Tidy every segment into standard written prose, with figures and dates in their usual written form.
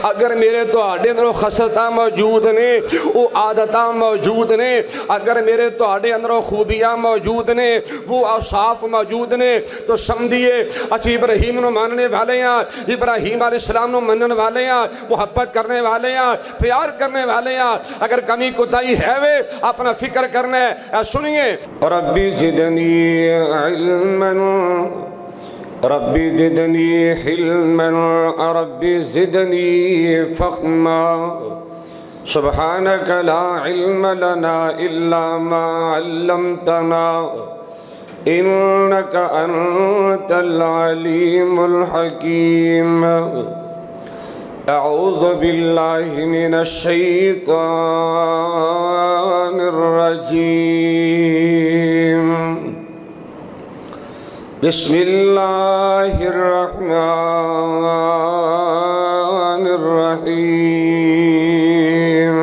اگر میرے تواڈے اندر خصلتاں موجود نے، وہ عادتاں موجود نے، اگر میرے تواڈے اندر خوبیاں موجود نے، وہ اوصاف موجود نے، تو سمجھیے اسی ابراہیم نو ماننے والے ہیں، ابراہیم علیہ السلام نو منن والے ہیں، محبت کرنے والے ہیں، پیار کرنے والے ہیں۔ اگر کمی کوتاہی ہے وے اپنا فکر کرنا ہے۔ سنیے، ربی زدنی علما ربی زدنی حلما ربی زدنی فہما سبحانک لا علم لنا الا ما علمتنا انک انت العلیم الحکیم۔ اعوذ باللہ من الشیطان الرجیم، بسم اللہ الرحمن الرحیم۔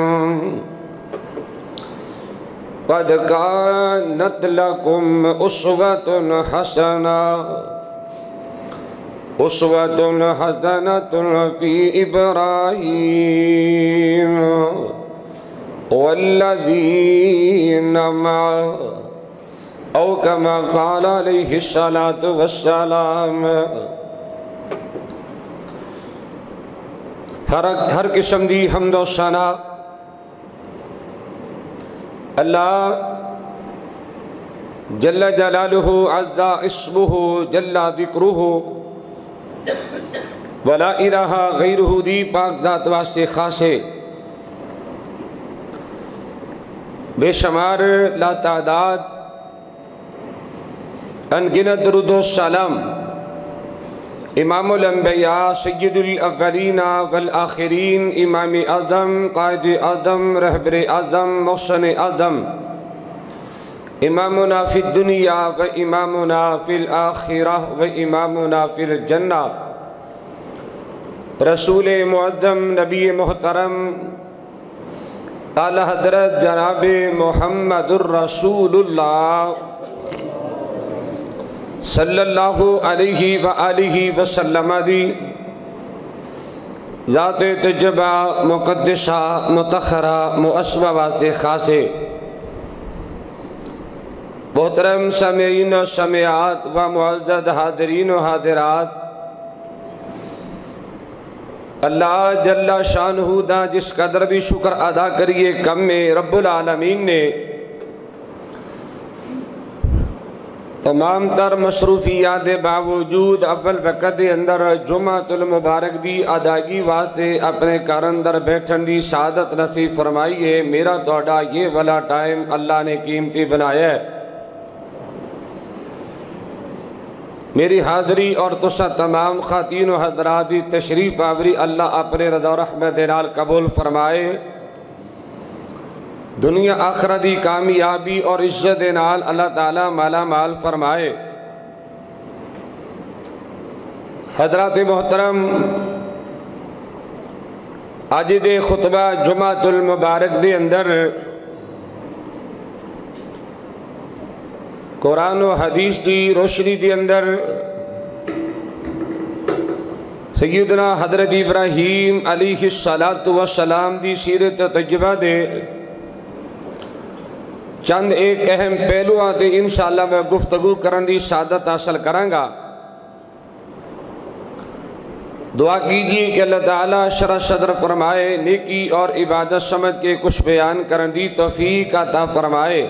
قد كانت لكم أسوة حسنة في إبراهيم والذين معه أو كما قال عليه الصلاة والسلام۔ ہر قسم دی حمد و ثنا اللہ جل جلالہ عز اسمہ جل ذکرہ ولا الہ غیرہ دی پاک ذات واسطے خاص ہے۔ بے شمار لا تعداد انگنت درود و سلام امام الانبیاء سید الاولین والآخرین امام اعظم قائد اعظم رہبر اعظم محسن اعظم امامنا فی الدنیا و امامنا فی الآخرہ و امامنا فی الجنہ رسول معظم نبی محترم اعلی حضرت جناب محمد الرسول اللہ صلی اللہ علیہ وآلہ وسلم دی ذات تجبہ مقدسہ متخرہ معصبہ واسطے خاصے۔ محترم سامعین و سامعات و معزز حاضرین و حاضرات، اللہ جل شانہ دا جس قدر بھی شکر ادا کریے کم میں رب العالمین نے تمام تر مصروفیات باوجود اول وقت دے اندر جمعۃ المبارک دی ادائیگی واسطے اپنے گھر اندر بیٹھن دی سعادت نصیب فرمائیے۔ میرا توڑا یہ والا ٹائم اللہ نے قیمتی بنایا ہے۔ میری حاضری اور تسا تمام خواتین و حضرات دی تشریف آوری اللہ اپنے رضا و رحمت نال قبول فرمائے، دنیا آخرت دی کامیابی اور عزت نال اللہ تعالیٰ مالا مال فرمائے۔ حضرات محترم، آج دے خطبہ جمعۃ المبارک دے اندر قرآن و حدیث دی روشنی دی اندر سیدنا حضرت ابراہیم علیہ السلام دی سیرت و تجربہ دے چند ایک اہم پہلوਆਂ تے انشاءاللہ میں گفتگو کرن دی سعادت حاصل کروں گا۔ دعا کیجئے کہ اللہ تعالیٰ شرح صدر فرمائے، نیکی اور عبادت سمجھ کے کچھ بیان کرن دی توفیق عطا فرمائے۔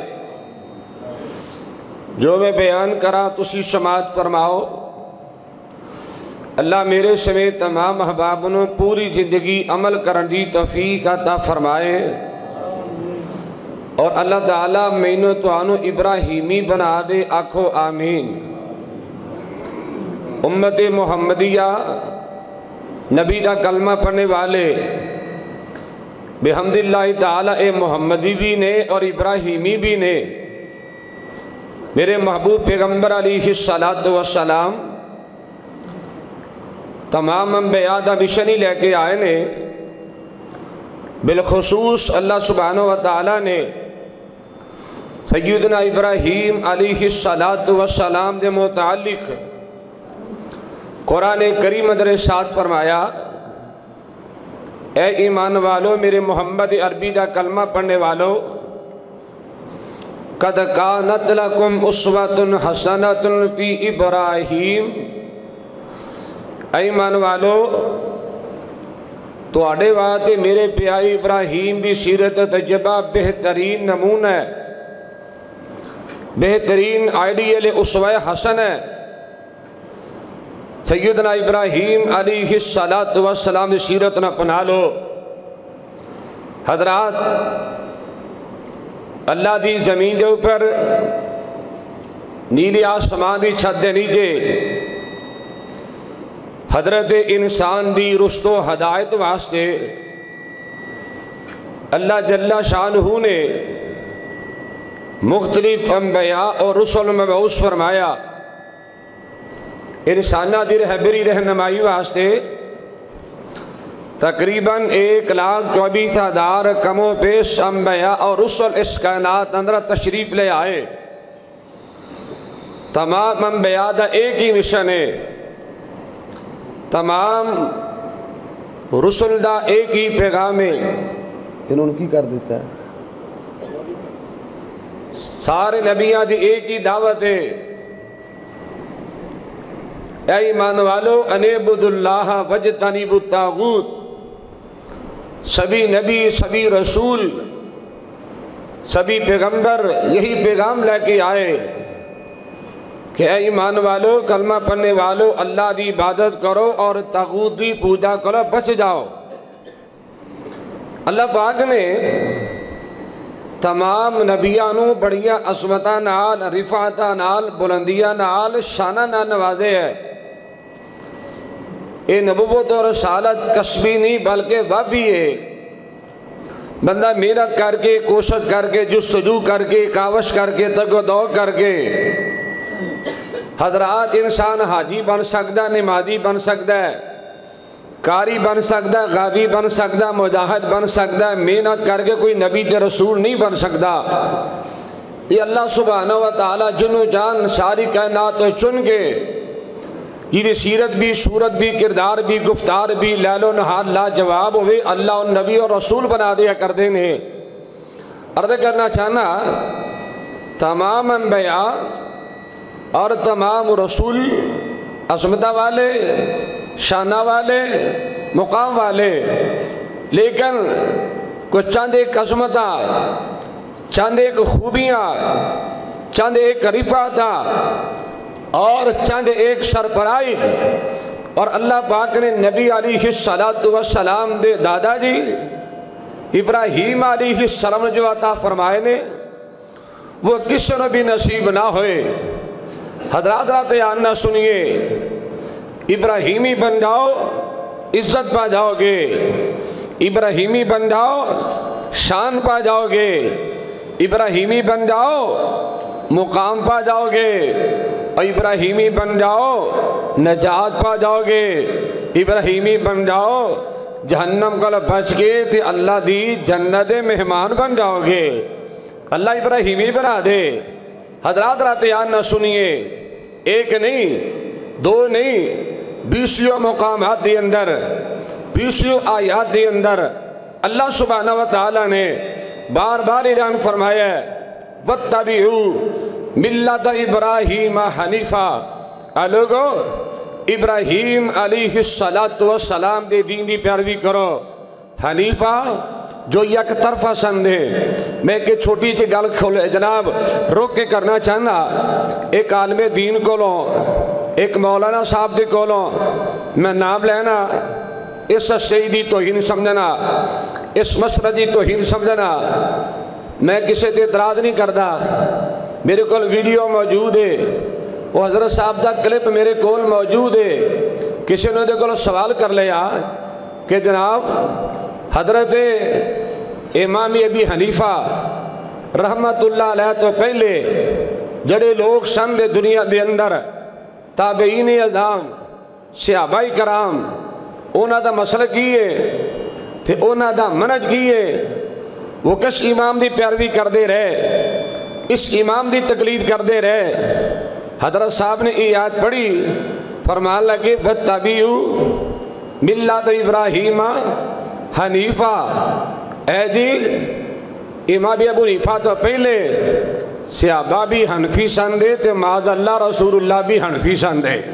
جو میں بیان کرا تسی سماعت فرماؤ۔ اللہ میرے سمیت تمام احبابوں پوری زندگی عمل کرن دی توفیق عطا فرمائے، اور اللہ تعالیٰ مینو تو آنو ابراہیمی بنا دے، آکھو آمین۔ امت محمدیہ نبی دا کلمہ پڑھنے والے بحمد اللہ تعالیٰ اے محمدی بھی نے اور ابراہیمی بھی نے۔ میرے محبوب پیغمبر علیہ السلام تمام انبیاء دا مشنی لے کے آئے نے، بالخصوص اللہ سبحانہ وتعالیٰ نے سیدنا ابراہیم علیہ السلام دے متعلق قرآن کریم اندر ارشاد فرمایا، اے ایمان والو، میرے محمد عربی دا کلمہ پڑھنے والو، قد کانت لکم اسوۃ حسنۃ فی ابراہیم، اے ایمان والو تواڈے واسطے میرے پیارے ابراہیم دی سیرت تجربہ بہترین نمونہ ہے، بہترین آئیڈیل اسوہ حسن ہے۔ سیدنا ابراہیم علیہ السلام دی سیرت نہ اپنا لو۔ حضرات، اللہ دی زمین دے اوپر نیلی آسمان دی چھت دے نیچے حضرت انسان دی رشد و ہدایت واسطے اللہ جل شانہ نے مختلف انبیاء اور رسول مبعوث فرمایا۔ انسانہ دی رہبری رہنمائی واسطے تقریباً 1,24,000 کم و بیش انبیاء اور رسول اس کائنات اندر تشریف لے آئے۔ تمام انبیاء دا ایک ہی مشن ہے، تمام رسول دا ایک ہی پیغام ہے۔ انہوں نے کی کر دیتا ہے؟ سارے نبیاں دی ایک ہی دعوت ہے، اے ایمان والو ان اعبدوا اللہ واجتنبوا الطاغوت۔ سبھی نبی، سبھی رسول، سبھی پیغمبر یہی پیغام لے کے آئے کہ اے ایمان والو، کلمہ پڑھنے والو، اللہ دی عبادت کرو اور طاغوت دی پوجا کرو، بچ جاؤ۔ اللہ پاک نے تمام نبیاں نو بڑیاں عظمتاں نال، رفعتاں نال، بلندیاں نال، شاناں نال نوازے ہے۔ اے نبوت اور رسالت کسبی نہیں بلکہ وابی ہے۔ بندہ محنت کر کے، کوشش کر کے، جستجو کر کے، کاوش کر کے، تگ و دو کر کے حضرات انسان حاجی بن سکتا، نمازی بن سکتا ہے، قاری بن سکتا ہے، غازی بن سکتا ہے، مجاہد بن سکتا ہے۔ محنت کر کے کوئی نبی تے رسول نہیں بن سکتا۔ یہ اللہ سبحانہ و تعالیٰ جنو جان ساری کائنات تو چن کے جیدی سیرت بھی، صورت بھی، کردار بھی، گفتار بھی لیل و نہار لا جواب ہوئے، اللہ ان نبی اور رسول بنا دیا کر دینے۔ عرض کرنا چاہنا تمام انبیاء اور تمام رسول عظمتہ والے، شانہ والے، مقام والے، لیکن کچھ چند ایک عظمتہ، چند ایک خوبیاں، چند ایک رفعتہ اور چند ایک سرپرائز، اور اللہ پاک نے نبی علیہ السلام دے دادا جی ابراہیم علیہ السلام جو عطا فرمائے نے وہ کس نے بھی نصیب نہ ہوئے۔ حضرات رات یاد نہ سنیے، ابراہیمی بن جاؤ عزت پا جاؤ گے، ابراہیمی بن جاؤ شان پا جاؤ گے، ابراہیمی بن جاؤ مقام پا جاؤ گے، اور ابراہیمی بن جاؤ نجات پا جاؤ گے، ابراہیمی بن جاؤ جہنم کو بچ کے تے اللہ دی جنت مہمان بن جاؤ گے۔ اللہ ابراہیمی بنا دے۔ حضرات رات یاد نہ سنیے، ایک نہیں، دو نہیں، 20 مقامات دے اندر، 20 آیات دے اندر اللہ سبحانہ و تعالیٰ نے بار بار اعلان فرمایا ہے وَاتَّبِعُوا مِلَّةَ إِبْرَاهِيمَ حَنِيفًا۔ لوگو ابراہیم علیہ السلام دے دین دی پیروی کرو، حنیفہ جو یک طرفہ سند ہے۔ میں کہ چھوٹی سی گل کھولے جناب روک کے کرنا چاہنا، ایک عالم دین کو لوں، ایک مولانا صاحب دے کو لوں، میں نام لینا، اس سیدی توہین سمجھنا، اس مسردی توہین سمجھنا، میں کسی تے اعتراض نہیں کرتا۔ میرے کول ویڈیو موجود ہے، وہ حضرت صاحب دا کلپ میرے کول موجود ہے۔ کسی نے دے کول سوال کر لیا کہ جناب حضرت امام ابی حنیفہ رحمت اللہ علیہ تو پہلے جڑے لوگ سن دے دنیا دے اندر تابعین اعظام صحابہ کرام اونا دا مسلک کیے تھے، اونا دا منج کیے، وہ کس امام دی پیروی کر دے رہے، اس امام دی تقلید کر دے رہے۔ حضرت صاحب نے یہ آیت پڑھی، فرمان لگے وَاتَّبِعُوا مِلَّةَ إِبْرَاهِيمَ حنیفہ اے جی امام ابو حنیفہ تو پہلے صحابہ بھی حنفی سن دے تے معاذ اللہ رسول اللہ بھی حنفی سن دے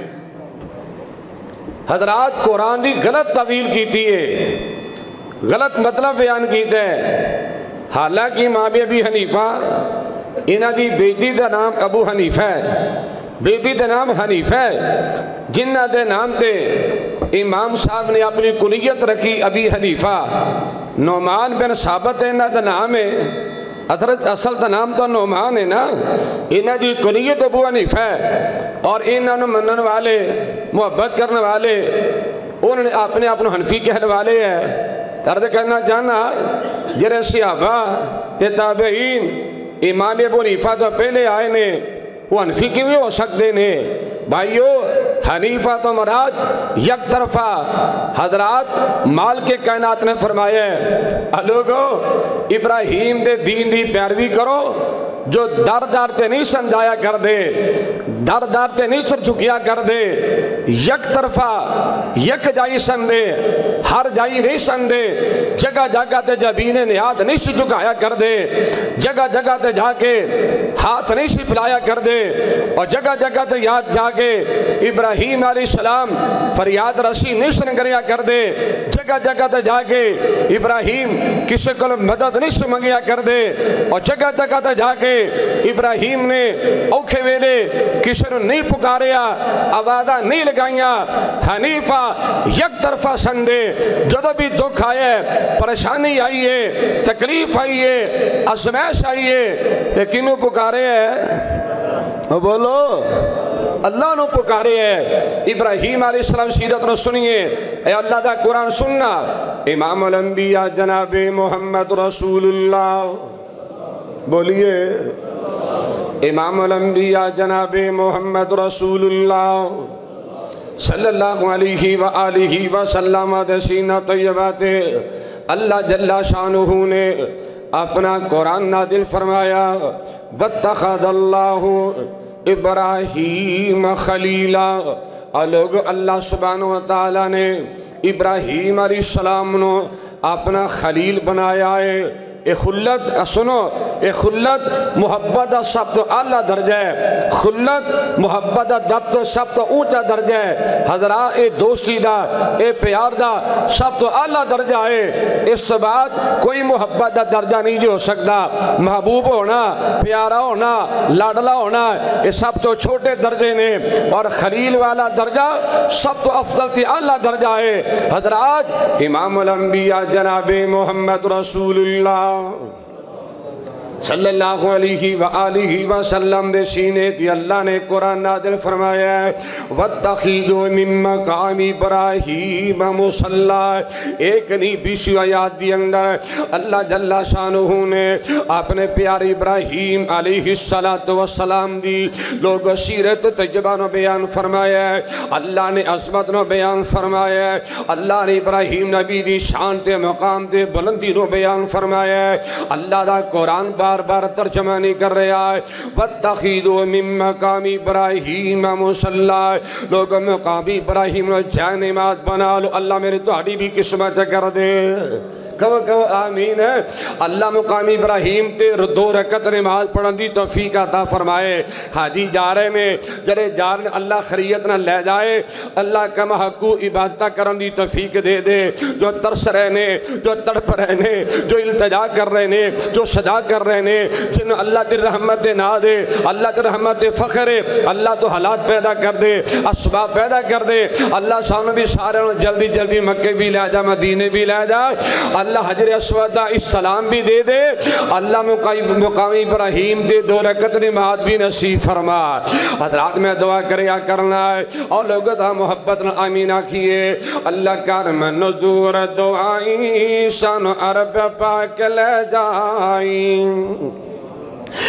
حضرات قرآن دی غلط تعویل کیتی ہے غلط مطلب بیان کیتا ہے حالانکہ امام ابو حنیفہ انہاں دی بیٹی دا نام ابو حنیفہ ہے بیٹی دا نام حنیفہ ہے جنہ دے نام تے امام صاحب نے اپنی کنیت رکھی ابی حنیفہ نعمان بن ثابت ہے انہاں دا نام ہے اصل دا نام تو نعمان ہے نا انہاں دی کنیت ابو حنیفہ ہے اور انہاں نو منن والے محبت کرنے والے انہوں نے اپنے حنفی کہنے والے ہیں درد کرنا جانا جرے صحابہ تے تابعین امام ابو حنیفہ تو پہلے آئے نے وہ حنفی کیوں ہو سکتے نے بھائیو حنیفہ تو مراد یک طرفہ حضرات مال کے کائنات نے فرمایا ہے لوگو ابراہیم دے دین دی پیروی کرو جو در در تے نہیں سمجھایا کر دے در در تے نہیں سر چکیا کر دے یک طرفہ یک جائی سن دے ہر جائی نہیں سن دے جگہ جگہ تے جبین نیاد نہیں سی چکایا کر دے جگہ جگہ تے جا کے ہاتھ نہیں سی پلایا کر دے اور جگہ جگہ تے یاد جا کے ابراہیم علیہ السلام فریاد رسی نہیں سن کریا کر دے جگہ جگہ تے جا کے ابراہیم کسی کو مدد نہیں سی منگیا کر دے اور جگہ جگہ تے جا کے ابراہیم نے اوکھے ویلے کسی نے نہیں پکاریا آوازہ نہیں لگائیاں حنیفہ یک طرفہ سندے جدو بھی دکھ آئے پریشانی آئیے تکلیف آئیے ازمائش آئیے لیکنوں پکارے ہیں بولو اللہ نو پکارے ہے ابراہیم علیہ السلام سیرت نو سنیے اے اللہ دا قرآن سننا امام الانبیاء جناب محمد رسول اللہ بولیے امام الانبیاء جناب محمد رسول اللہ صلی اللہ علیہ وآلہ وسلم دسینہ طیبات اللہ جل شانہ نے اپنا قرآن نازل فرمایا واتخذ اللہ ابراہیم خلیلا لوگ اللہ سبحانہ وتعالی نے ابراہیم علیہ السلام نو اپنا خلیل بنایا ہے اے خلت سنو اے خلت محبت سب تو اعلیٰ درجہ ہے خلت محبت دب تو سب تو اونچا درجہ ہے حضرات اے دوستی دا اے پیار دا سب تو اعلیٰ درجہ ہے اس بعد کوئی محبت دا درجہ نہیں جو ہو سکتا محبوب ہونا پیارا ہونا لاڈلا ہونا یہ سب تو چھوٹے درجے نے اور خلیل والا درجہ سب تو افضل تی اعلیٰ درجہ ہے حضرات امام الانبیاء جناب محمد رسول اللہ صلی اللہ علیہ وآلہ وسلم دے سینے دی اللہ نے قرآن نازل فرمایا ہے وَاتَّخِذُوا مِن مَّقَامِ إِبْرَاهِيمَ مُصَلًّى ایک نہیں 20 آیات دی اندر اللہ جل شانہ نے اپنے پیارے ابراہیم علیہ السلام دی لوگ سیرت تجربہ نو بیان فرمایا ہے اللہ نے عظمت نو بیان فرمایا ہے اللہ نے ابراہیم نبی دی شان تے مقام تے بلندی نو بیان فرمایا ہے اللہ دا قرآن بار بار ترجمہ نہیں کر رہا ہے وَاتَّخِذُوا مِن مَّقَامِ إِبْرَاهِيمَ مُصَلًّى لوگ مقام ابراہیم نو جائے نماز بنا لو اللہ میرے تہاڈی بھی قسمت کر دے کہو آمین ہے اللہ مقام ابراہیم تے 2 رکعت نماز پڑھن دی توفیق عطا فرمائے حاجی جا رہے نے جڑے جا رہے اللہ خریت نہ لے جائے اللہ کم حقو عبادتہ کرن دی توفیق دے دے جو ترس رہے نے جو تڑپ رہے نے جو التجا کر رہے نے جو صدا کر رہے نے جن اللہ تے رحمت نہ دے اللہ تے رحمت فخر اللہ تو حالات پیدا کر دے اسباب پیدا کر دے اللہ سانو بھی سارے جلدی جلدی مکہ بھی لے جا مدینے بھی لے جا اللہ حجر اسود السلام بھی دے دے اللہ مقام ابراہیم دے 2 رکعت نماز بھی نصیب فرما حضرات میں دعا کریا کرنا ہے اور لوگ دا محبت نہ آمین آکھئے اللہ کرم نظور دعائی شان عرب پاک لے جائیں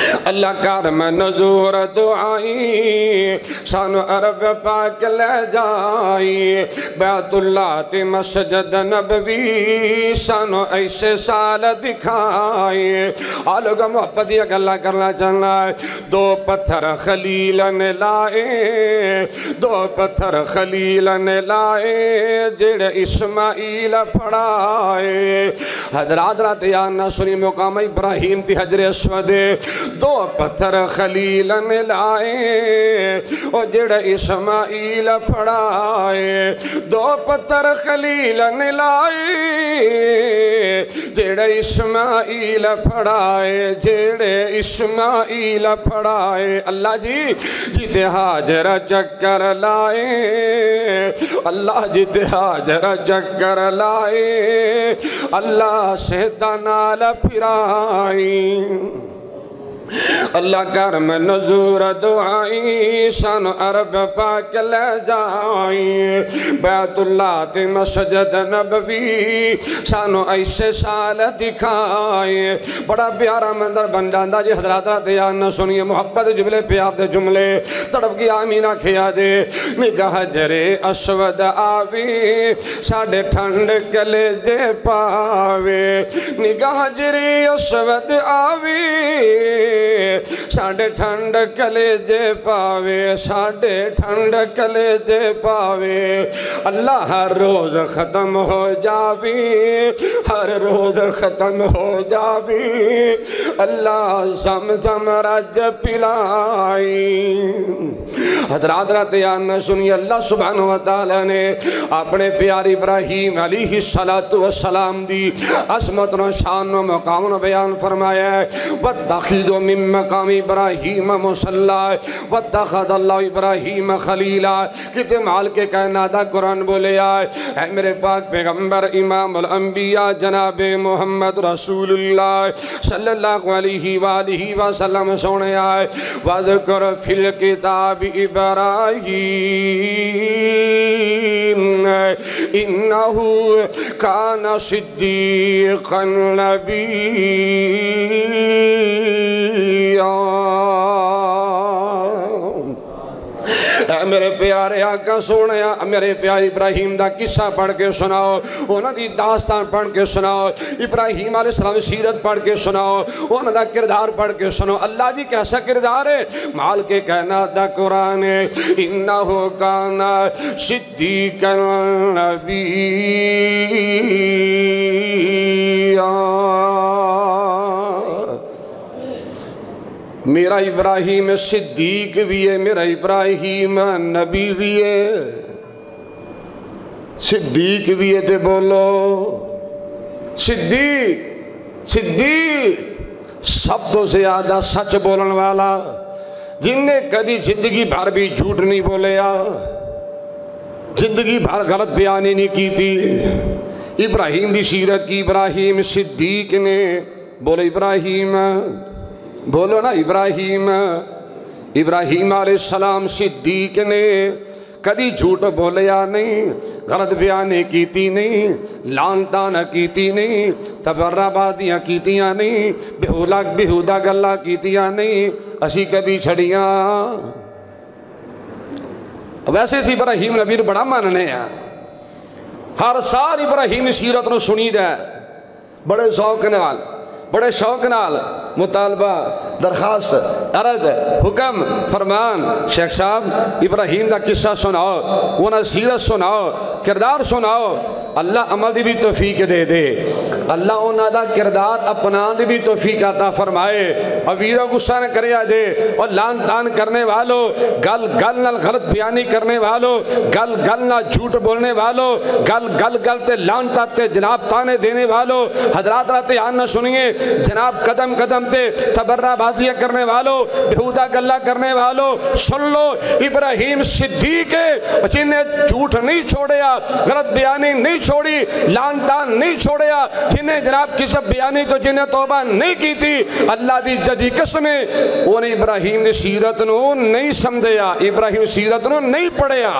اللہ کر میں نظور دعائی سانو عرب پاک لے جائی بیت اللہ تے مسجد نبوی سانو ایسے سال دکھائی آلوگا محبت یہ گلہ کرنا چاہنا ہے دو پتھر خلیل نے لائے دو پتھر خلیل نے لائے جڑ اسماعیل پڑھائے حضرات یانہ سنی مقام ابراہیم تی حجر اسود دو پتھر خلیل نے لائے اور جڑ اسماعیل پڑھائے دو پتھر خلیل نے لائے جڑ اسماعیل پڑھائے جڑ اسماعیل پڑھائے اللہ جی جیتے حاجر چکر لائے اللہ جیتے حاجر چکر لائے اللہ سے دنال پھرائی اللہ کر میں نظور دعائی سانو عرب پاک لے جائی بیت اللہ تے مسجد نبوی سانو ایسے سال دکھائی بڑا پیارا مندر بن جاندہ جی حضرات یانہ سنیے محبت جبلے پیار دے جملے تڑپ کی آمینہ کھیا دے نگاہ حجر اسود آوی ساڑھے ٹھنڈ کلے دے پاوے نگاہ حجر اسود آوی ساڑھے ٹھنڈ کلے دے پاوے ساڑھے ٹھنڈ کلے دے پاوے اللہ ہر روز ختم ہو جاوی ہر روز ختم ہو جاوی اللہ زمزم رج پلائی حضرات یانہ سنی اللہ سبحانہ وتعالی نے اپنے پیار ابراہیم علیہ السلام دی عظمت و شان و مقام بیان فرمایا ہے وَاتَّخِذُوا مِن مَقَامِ ابراہیم مُصَلَّى وَاتَّخَذَ اللَّهُ ابراہیم خلیلا کتے مال کے کائناتہ قرآن بولے آئے اے میرے پاک پیغمبر امام الانبیاء جناب محمد رسول اللہ صلی اللہ علیہ وآلہ وسلم سونے آئے وَذْكُرْ فِي الْكِتَابِ إِبْرَاهِيمَ إِنَّهُ كَانَ صِدِّيقًا نَبِيًّا اے میرے پیارے آقا سونے میرے پیارے ابراہیم دا قصہ پڑھ کے سناؤ انہاں دی داستان پڑھ کے سناؤ ابراہیم علیہ السلام سیرت پڑھ کے سناؤ انہاں دا کردار پڑھ کے سناؤ اللہ جی کیسا کردار ہے مال کے کائنات دا قرآن ہے انہو کانا صدیقا نبیّا میرا ابراہیم صدیق بھی ہے میرا ابراہیم نبی بھی ہے صدیق بھی ہے تے بولو صدیق صدیق سب تو زیادہ سچ بولن والا جن نے کدی زندگی بھر بھی جھوٹ نہیں بولیا زندگی بھر غلط بیانی نہیں کی تھی ابراہیم دی سیرت کی ابراہیم صدیق نے بولو ابراہیم بولو نا ابراہیم ابراہیم علیہ السلام صدیق نے کدی جھوٹ بولیا نہیں غلط بیانی کیتی نہیں لانتانہ کیتی نہیں تبرابادیاں کیتیاں نہیں بہودہ گلہ کیتیاں نہیں اسی کدی چھڑیاں ویسے تھی ابراہیم نبی بڑا ماننے ہیں ہر سال ابراہیم سیرت نو سنی دے بڑے شوق نال مطالبہ درخواست عرض حکم فرمان شیخ صاحب ابراہیم دا قصہ سناؤ انہاں سیرت سناؤ کردار سناؤ اللہ عمل دی بھی توفیق دے دے اللہ انہاں دا کردار اپنان دی بھی توفیق عطا فرمائے اور ویرہ غصہ نہ کرے دے اور لان تان کرنے والو گل نال غلط بیانی کرنے والو گل نال جھوٹ بولنے والو گل تے لان تے جناب تانے دینے والو حضرات رات آنا سنیے جناب قدم قدم تے تبرہ بازیاں کرنے والو بہودہ گلہ کرنے والو سن لو ابراہیم صدیق جن نے جھوٹ نہیں چھوڑیا غلط بیانی نہیں چھوڑی لان تان نہیں چھوڑیا جن نے جناب کسب بیانی تو جن نے توبہ نہیں کی تھی اللہ دی جدی قسمیں انہیں ابراہیم دی سیرت نو نہیں سمجھیا ابراہیم سیرت نو نہیں پڑھیا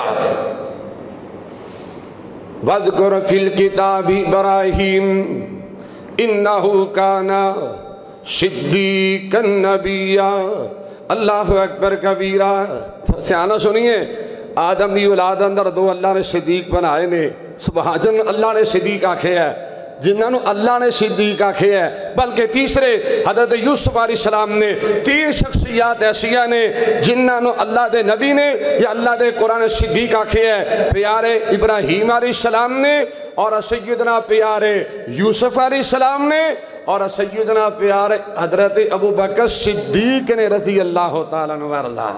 وَذْكُرْ فِي الْكِتَابِ إِبْرَاهِيمَ إِنَّهُ كَانَ صدیق النبیہ اللہ اکبر کبیرہ۔ سیانہ سنیے، آدم دی اولاد اندر دو اللہ نے صدیق بنائے نے، سبحان جن اللہ نے صدیق آکھے ہے، جنہوں اللہ نے صدیق آکھے ہے، بلکہ تیسرے حضرت یوسف علیہ السلام نے، تین شخصیات ایسیاں نے جنہوں اللہ دے نبی نے یا اللہ دے قرآن صدیق آکھے ہے، پیارے ابراہیم علیہ السلام نے، اور سیدنا پیارے یوسف علیہ السلام نے، اور سیدنا پیارے حضرت ابو بکر صدیق نے رضی اللہ تعالیٰ عنہ وارضا۔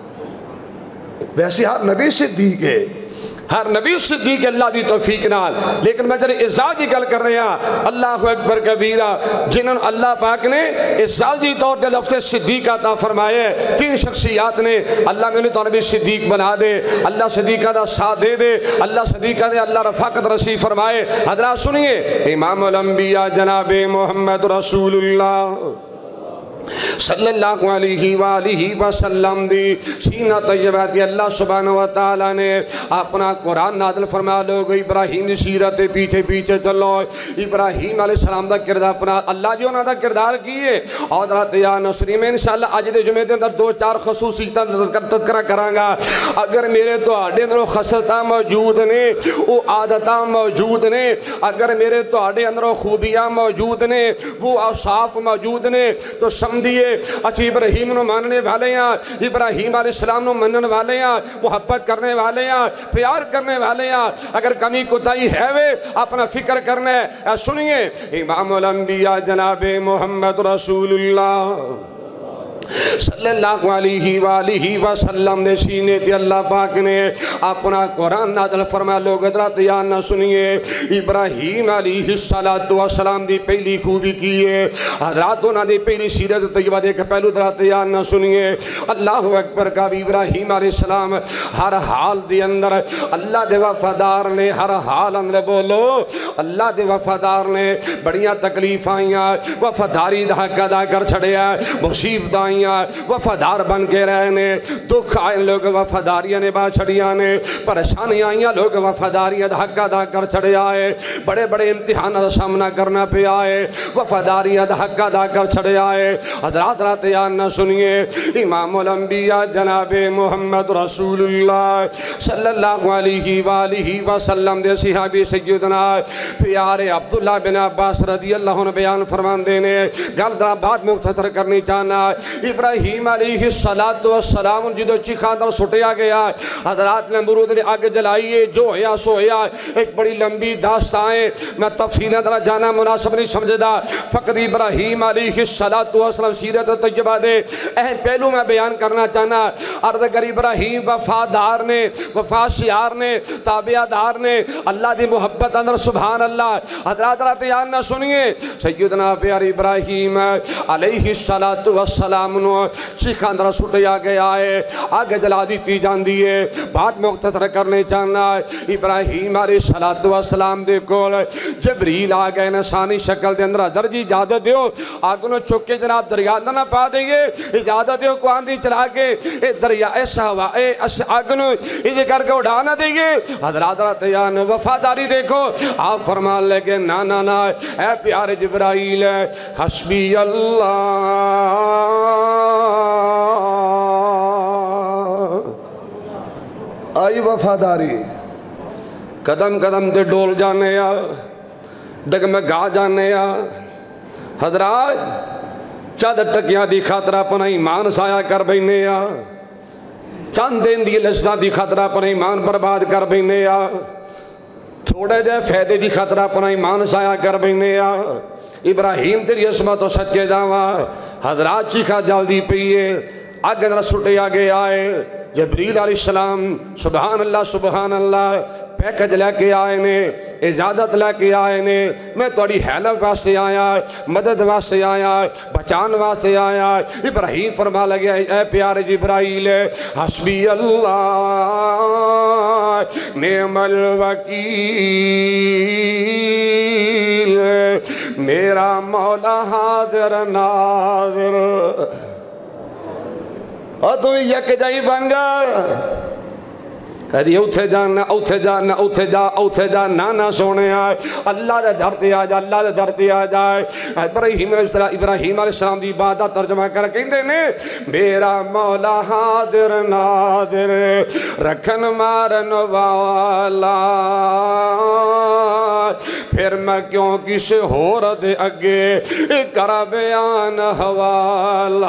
ویسے ہر نبی صدیق ہے، ہر نبی صدیق اللہ دی توفیق نال، لیکن میں جنہیں اعزازی گل کر رہے ہیں اللہ اکبر کبیرہ، جنہوں اللہ پاک نے اعزازی طور دے لفظ صدیق عطا فرمائے، تین شخصیات نے، اللہ میں انہیں تو نبی صدیق بنا دے، اللہ صدیقہ دا ساتھ دے دے، اللہ صدیقہ دے اللہ رفاقت رسیف فرمائے۔ حضرات سنیے، امام الانبیاء جناب محمد رسول اللہ صلی اللہ علیہ وآلہ وسلم دی سینہ طیبہ دی اللہ سبحانہ وتعالی نے اپنا قرآن نازل فرما لوگ ابراہیم دی سیرت پیچھے پیچھے چلو، ابراہیم علیہ السلام دا کردار اپنا اللہ جو انہوں دا کردار کیے، اور رات یا نصری میں انشاءاللہ آج دے جمعے دے اندر دو چار خصوصیتاں تذکرہ کراں گا۔ اگر میرے تو آڈے اندر خصلتاں موجود نے، وہ عادتاں موجود نے، اگر میرے تو آڈے اندر خوبیاں موجود نے، وہ اوصاف موجود نے، تو دیئے اچھی ابراہیم نو ماننے والے ہیں، ابراہیم علیہ السلام نو منن والے ہیں، محبت کرنے والے ہیں، پیار کرنے والے ہیں۔ اگر کمی کوتاہی ہے وے اپنا فکر کرنا ہے۔ سنیے، امام الانبیاء جناب محمد رسول اللہ صلی اللہ علیہ وآلہ وسلم دے سینے تے اللہ پاک نے اپنا قرآن نازل فرمایا۔ لوگ حضرات یاد نہ سنیے، ابراہیم علیہ السلام دی پہلی خوبی کیے، حضرات انہاں دی پہلی سیرت طیبہ دے پہلو حضرات یاد نہ سنیے۔ اللہ اکبر کا بھی ابراہیم علیہ السلام ہر حال دے اندر اللہ دے وفادار نے، ہر حال اندر بولو اللہ دے وفادار نے، بڑیاں تکلیف آئیاں وفاداری دا حق ادا کر چھڑیا، مصیبت آئیاں وفادار بن کے رہنے، دکھ آئے لوگ وفاداریاں نے با چھڑیاں نے، پریشانی آئیاں لوگ وفاداریاں دا حق ادا کر چھڑے آئے، بڑے بڑے امتحانات دا سامنا کرنا پہ آئے، وفاداریاں دا حق ادا کر چھڑے آئے۔ حضرات رات یاد نہ سنیے، امام الانبیاء جناب محمد رسول اللہ صلی اللہ علیہ وآلہ وسلم دے صحابی سیدنا پیارے عبداللہ بن عباس رضی اللہ عنہ بیان فرمان دینے گل درہ بات مختصر کرنی چاہنا۔ ابراہیم علیہ السلام جدو چیخاں در سٹیا گیا، حضرات نے مرود نے آگ جلائیے، جو ہویا سو ہویا، ایک بڑی لمبی داستائیں، میں تفصیلیں در جانا مناسب نہیں سمجھدا، فقط ابراہیم علیہ السلام سیرت طیبہ دے اہم پہلو میں بیان کرنا چاہنا۔ عرض کر ابراہیم وفادار نے، وفاشیار نے، تابعدار نے، اللہ دی محبت اندر سبحان اللہ۔ حضرات رات یاد نہ سنیے، سیدنا پیار ابراہیم علیہ السلام نو چیخاں در سٹیا گیا ہے، آگے جلا دیتی جان دیئے، بات مختصر کرنے چاہنا۔ ابراہیم علیہ السلام دے کول جبریل آگئے نسانی شکل دے اندر حضر جی اجازت دیو آگنو چکے جناب دریا نہ پا دیں گے، اجازت دیو کو آندھی چلا کے دریا اس ہوا اس آگنو یہ کر کے اڑا نہ دیں گے۔ حضرات راتیان وفاداری دیکھو، آپ فرمان لگے نا نا نا اے پیارے جبرائیل حسبی اللہ آئی وفاداری، قدم قدم دے ڈول جانے یا ڈگمگا جانے یا۔ حضرات چند ٹکیاں دی خاطر اپنا ایمان سایہ کر بینے یا، چند دن دی لذتاں دی خاطر اپنا ایمان برباد کر بینے یا، تھوڑے دے فیدے دی خاطر اپنا ایمان سایہ کر بینے یا۔ ابراہیم تیری عصمت و سچے جاواں، حضرات چیخا جلدی پیئے، آگے در سٹے آگے آئے، جبریل علیہ السلام سبحان اللہ پیکج لے کے آئے نے، اجازت لے کے آئے نے، میں توڑی حیلت واسطے آیا، مدد واسطے آیا، بچان واسطے آیا۔ ابراہیم فرما لگیا اے پیارے جبرائیل حسبی اللہ نعم الوکیل، میرا مولا حاضر ناظر۔ اور تم یک جائی بنگا اتھے جانا اتھے جانا اتھے جا اتھے جا نانا سونے آئے اللہ دے در تے آ جا اللہ دے در تے آ جائے ابراہیم علیہ السلام دی بات دا ترجمہ کر کہندے نے میرا مولا حاضر ناظر رکھن مارن والا پھر میں کیوں کسے ہور دے اگے کرا بیان حوالہ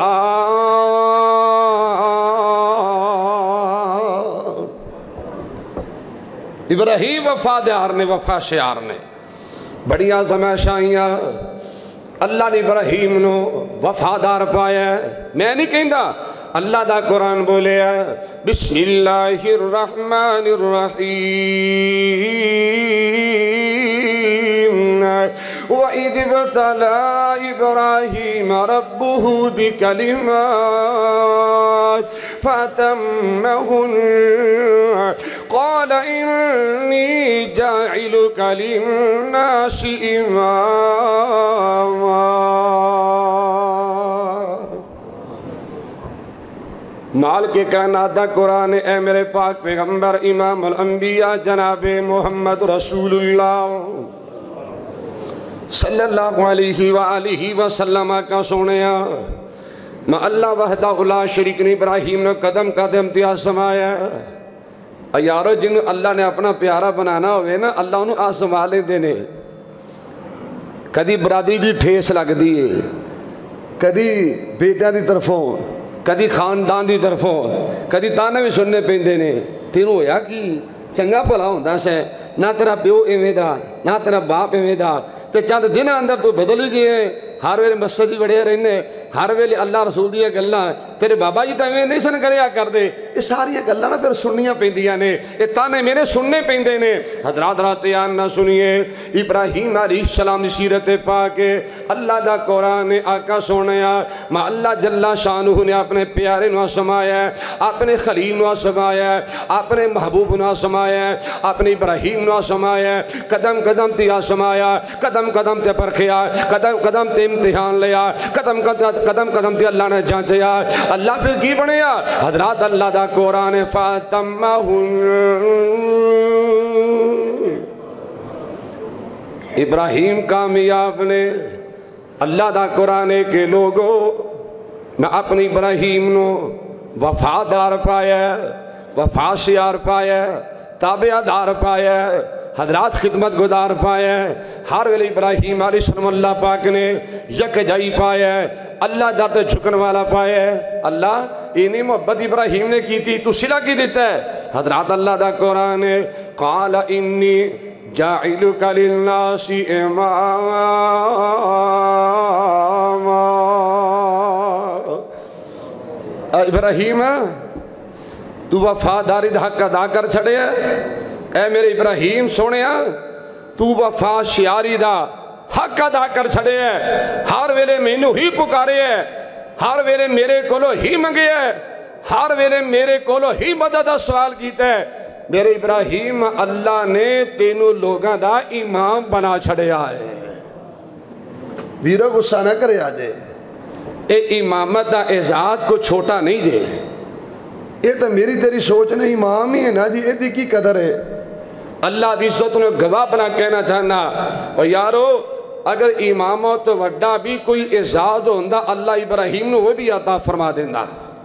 ابراہیم وفادار نے وفا شعار نے بڑی آزمائش آئیاں اللہ نے ابراہیم نو وفادار پایا ہے میں نہیں کہندا اللہ دا قرآن بولے ہے بسم اللہ الرحمن الرحیم وَإِذِ ابْتَلَىٰ إِبْرَاهِيمَ رَبُّهُ بِكَلِمَاتٍ فَأَتَمَّهُنَّ قَالَ إِنِّي جَاعِلُكَ لِلنَّاسِ إِمَامًا مال کے کائنات دا قرآن اے میرے پاک پیغمبر امام الانبیاء جناب محمد رسول اللہ صلی اللہ علیہ وآلہ وسلم کا سونیا میں اللہ وحدہ لا شریک نے ابراہیم نے قدم قدم دیا سمایا یارو جن اللہ نے اپنا پیارا بنانا ہوئے نا اللہ انہوں آسمالیں دینے کدی برادری دی ٹھیس لگ دیئے کدی بیٹا دی طرفوں کدی خاندان دی طرفوں کدی تانے بھی سننے پیندے نے تینوں ہویا کی چنگا بھلا ہوندہ سے نہ تیرا پیو ایویں دا نہ تیرا باپ ایویں دا تے چند دن اندر تو بدلی گئے ہر ویلے مسجد ہی بڑھے رہنے ہر ویلے اللہ رسول دیا گلہ تیرے بابا جی تاں نہیں سن کریا کر دے یہ ساری گلہ نہ پھر سننیاں پیندیاں نے یہ تانے میرے سننے پیندے نے حضرات راتیان نہ سنیے ابراہیم علیہ السلام نے سیرت پاکے اللہ دا قرآن آقا سونیا ماں اللہ جلہ شانہ نے اپنے پیارے نو سمایا اپنے خلیل نو سمایا اپنے محبوب نو سمایا اپنے ابراہیم نو سمایا قدم قدم تیا سمایا قدم قدم تے پرکھیا قدم قدم تے امتحان لیا قدم قدم تے اللہ نے جانچیا اللہ پھر کی بنیا حضرات اللہ دا قرآن فاتمہن ابراہیم کامیاب نے اللہ دا قرآن کے لوگوں میں اپنی ابراہیم نو وفادار پایا وفا شیار پایا تابعہ دار پایا حضرات خدمت گزار پایا ہر ویلے ابراہیم علیہ السلام اللہ پاک نے یک جائی پایا اللہ درد جھکن والا پایا اللہ انہی محبت ابراہیم نے کی تھی تو صلہ کی دیتا ہے حضرات اللہ دا قرآن قال انی جاعلک للناس اماما ابراہیم تو وفاداری دا حق ادا کر چھڑے ہے اے میرے ابراہیم سونیا تو وفا شیاری دا حق ادا کر چھڑے ہے ہر ویلے مینوں ہی پکارے ہے ہر ویلے میرے کولو ہی منگے ہے ہر ویلے میرے کولو ہی مدد سوال کیتا ہے میرے ابراہیم اللہ نے تینوں لوگاں دا امام بنا چھڑے آئے ویرہ غصہ نہ کرے آجے اے امامت دا اعزاز کو چھوٹا نہیں دے یہ تو میری تیری سوچ نہیں امام ہی ہے نا جی یہ کی قدر ہے اللہ دی عزت نے گواہ بنا کہنا چاہنا اور یارو اگر اماموں تو وڈا بھی کوئی اعزاز ہوندہ اللہ ابراہیم نے وہ بھی عطا فرما دیندہ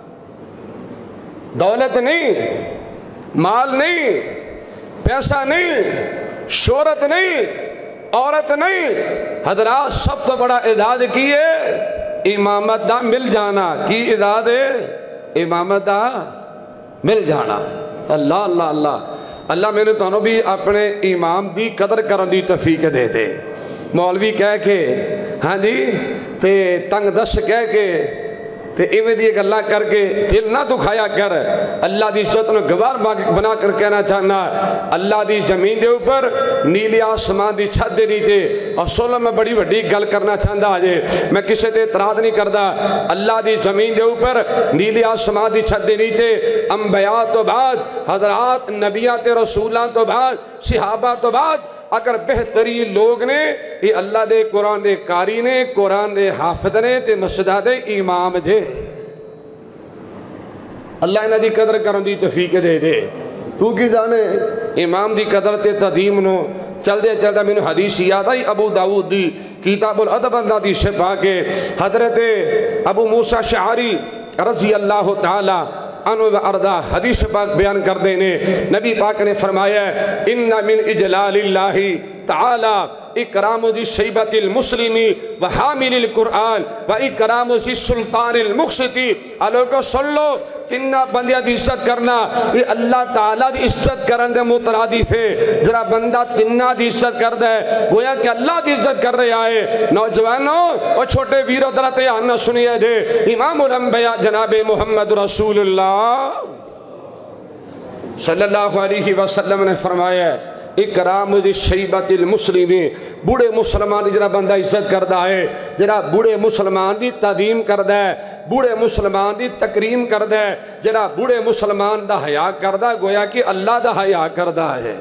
دولت نہیں مال نہیں پیسہ نہیں شہرت نہیں عورت نہیں حضرات سب تو بڑا اعزاز کی ہے امامت دا مل جانا کی اعزاز ہے امامت دا مل جانا اللہ اللہ اللہ اللہ میں نے تانوں بھی اپنے امام دی قدر کرن دی توفیق دے دے مولوی کہہ کے ہاں جی تے تنگ دس کہہ کے تے ایویں دی اللہ کر کے دل نہ دکھایا کر اللہ دی عزت نے گوار بنا کر کہنا چاہنا اللہ دی زمین دے اوپر نیلی آسمان دی چھت دے نیچے اصول میں بڑی بڑی گل کرنا چاہتا آجے میں کسے تے اعتراض نہیں کردا اللہ دی زمین دے اوپر نیلی آسمان دی چھت دے نیچے انبیاء تو بعد حضرات نبیات رسولان تو بعد صحابہ تو بعد اگر بہترین لوگ نے یہ اللہ دے قرآن دے کاری نے قرآن دے حافظ نے تے مسجدہ دے امام دے اللہ انہاں دی قدر کرن دی توفیق دے دے تو کی جانے امام دی قدرت تعظیم نو چلدے چلدے میں حدیث یاد آئی ابو داؤد دی کتاب الادب اندازی سے پاکے حضرت ابو موسیٰ شعری رضی اللہ تعالی عنہ و ارضا حدیث پاک بیان کر دینے نبی پاک نے فرمایا ان من اجلال اللہ تعالی اکرام ذی شیبت المسلمی و حامل القرآن و اکرام ذی سلطان المقسطی لوگوں سن لو تنہ بندیاں دی عزت کرنا یہ اللہ تعالیٰ دی عزت کرن دے مترادف ہے جرا بندہ تنہ دی عزت کر دے گویا کہ اللہ دی عزت کر رہے آئے نوجوانوں اور چھوٹے ویرو درات آنا سنیے دے امام الانبیاء جناب محمد رسول اللہ صلی اللہ علیہ وسلم نے فرمایا اکرام ذی شیبت المسلمی بوڑے مسلمان دی جرا بندہ عزت کردہ ہے جرا بوڑے مسلمان دی تعظیم کردہ ہے بوڑے مسلمان دی تکریم کردہ ہے جرا بوڑے مسلمان دا حیا کردہ ہے گویا کہ اللہ دا حیا کردہ ہے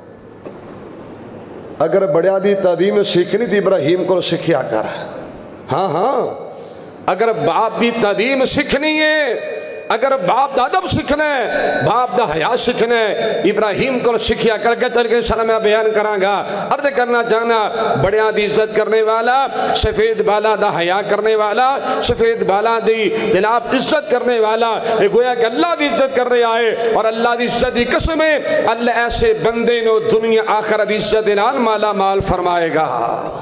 اگر بڑیا دی تعظیم سیکھنی تھی ابراہیم کو سکھیا کر ہاں اگر باپ دی تعظیم سیکھنی ہے اگر باپ دا ادب سکھنا ہے باپ دا حیا سکھنا ہے ابراہیم کو سکھیا کر کے طریقے سے میں بیان کروں گا عرض کرنا چاہنا بڑیاں دی عزت کرنے والا سفید بالا دا حیا کرنے والا سفید بالا دی جناب عزت کرنے والا گویا کہ اللہ دی عزت کر رہے آئے اور اللہ دی عزت دی قسم ہے اللہ ایسے بندے نو دنیا آخرت دی عزت نال مالا مال فرمائے گا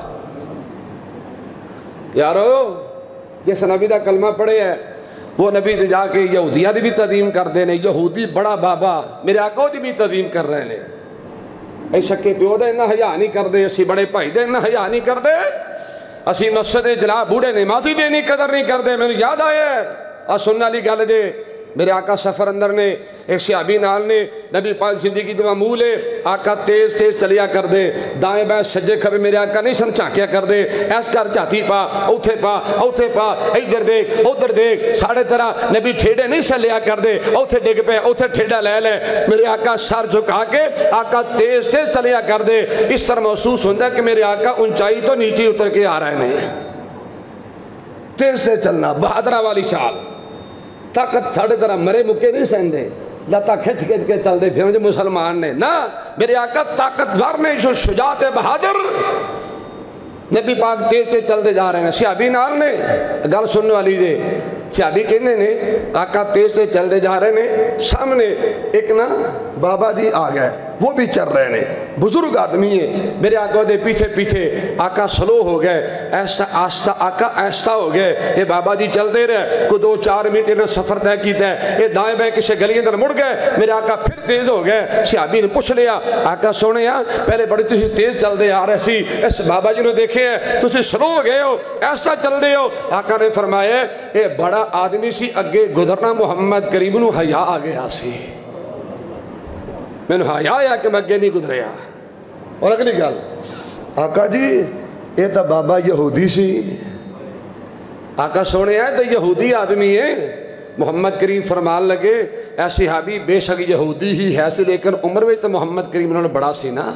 یارو جیسا نبی دا کلمہ پڑھے ہے وہ نبی دے جا کے یہودیہ دی بھی تعظیم کر دینے یہودی بڑا بابا میرے آقا دی بھی تعظیم کر رہے ہیں اے شکے پیو دے انہا حیا نہیں کر دے اسی بڑے بھائی دے انہا حیا نہیں کر دے اسی مسجد جناب بوڑے نمازی دے نہیں قدر نہیں کر دے میں نے یاد آیا ہے سننا لی گل دے میرے آقا سفر اندر نے ایک صحابی نال نے نبی پاک زندگی دی معمول ہے آقا تیز تیز چلیا کر دے دائیں بائیں سجے کھبے میرے آقا نہیں سن چاکیا کر دے ایس کر چاہتی پا اوتھے پا ادھر دیکھ ادھر دیکھ ساڑھے طرح نبی ٹھیڑے نہیں سے لیا کر دے اوتھے ڈگ پہ اوتھے ٹھیڑا لے لے میرے آقا سر جھکا کے آقا تیز تیز چلیا کر دے اس طرح محسوس ہوتا ہے کہ میرے آقا اونچائی تو نیچے اتر کے آ رہے ہیں تیز تیز چلنا بہادرہ والی شال طاقت ساڑھے طرح مرے مکے نہیں سہن دے لتا کھچ کھچ کے چل دے پھر مجھے مسلمان نے نا میرے آقا طاقتور نے جو شجاعت بہادر نبی پاک تیز سے چل دے جا رہے ہیں صحابی نال نے گل سننے والی دے صحابی کہنے نے آقا تیز سے چل دے جا رہے ہیں سامنے ایک نا بابا جی آ گئے وہ بھی چل رہے ہیں بزرگ آدمی ہیں میرے آقا دے پیچھے پیچھے آقا سلو ہو گئے ایسا آستہ آقا ایسا ہو گئے یہ بابا جی چل دے رہے کوئی 2-4 منٹ انہیں سفر طے کیتا ہے یہ دائیں بائیں کسی گلی اندر مڑ گئے میرے آقا پھر تیز ہو گئے صحابی نے پوچھ لیا آقا سونے پہلے بڑی تسی تیز چل دے آ رہے سی اس بابا جی نے دیکھے ہیں تسی سلو ہو گئے ہو ایسا چل دے ہو آقا نے فرمایا یہ بڑا آدمی سی اگے گزرنا محمد کریم نو حیا آ گیا سی میں نے حیا آیا کہ میں اگے نہیں گزریا اور اگلی گل آقا جی یہ تو بابا یہودی سی آقا سونے ہے تو یہودی آدمی ہے محمد کریم فرمان لگے اے صحابی بے شک یہودی ہی ہے سی لیکن عمر میں تو محمد کریم انہوں نے بڑا سی نا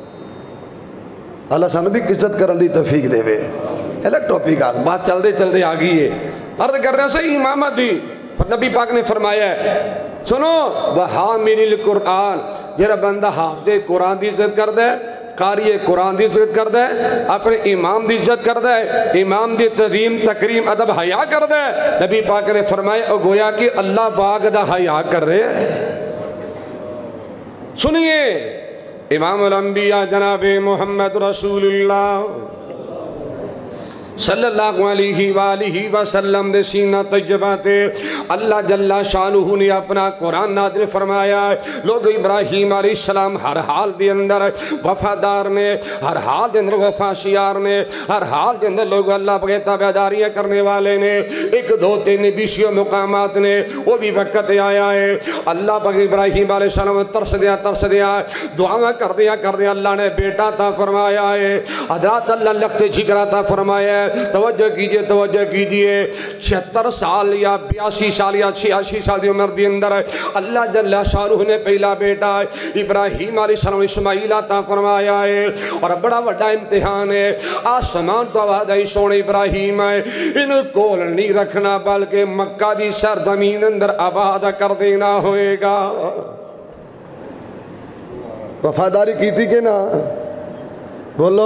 اللہ سانو بھی عزت کرن دی توفیق دے وے الگ ٹاپک آ بات چل دے آگئی ہے عرض کر رہے ہیں صحیح امامت دی نبی پاک نے فرمایا ہے سنو وحامل القرآن جرا بندہ حافظ قرآن دی عزت کر دے قاری قرآن دی عزت کر دے اپنے امام دی عزت کر دے امام دی تعظیم تکریم ادب حیا کر دے نبی پاک نے فرمایا او گویا کہ اللہ پاک دا حیا کر رہے ہیں سنیے امام الانبیاء جناب محمد رسول اللہ صلی اللہ علیہ وآلہ وسلم دے سینہ طیباتے اللہ جل شانہ نے اپنا قرآن نازل فرمایا لوگ ابراہیم علیہ السلام ہر حال دے اندر وفادار نے ہر حال دے اندر وفاشیار نے ہر حال دے اندر لوگ اللہ پہ تابعداریاں کرنے والے نے 1-2-3 بیشی مقامات نے وہ بھی وقت آیا ہے اللہ پہ ابراہیم علیہ السلام ترس دیا دعا کر دیا اللہ نے بیٹا تا فرمایا ہے حضرات اللہ لخت جگرہ تا فرمایا ہے توجہ کیجئے 76 سال یا 82 سال یا 86 سال دی عمر دی اندر اللہ جل شانہ نے پہلا بیٹا ابراہیم علیہ السلام اسماعیل عطا فرمایا ہے اور بڑا بڑا امتحان ہے آسمان تو آواز آئی سونے ابراہیم ہے ان کو نہیں رکھنا بلکہ مکہ دی سرزمین اندر آباد کر دینا ہوئے گا وفاداری کی تھی کہ نہ؟ بولو.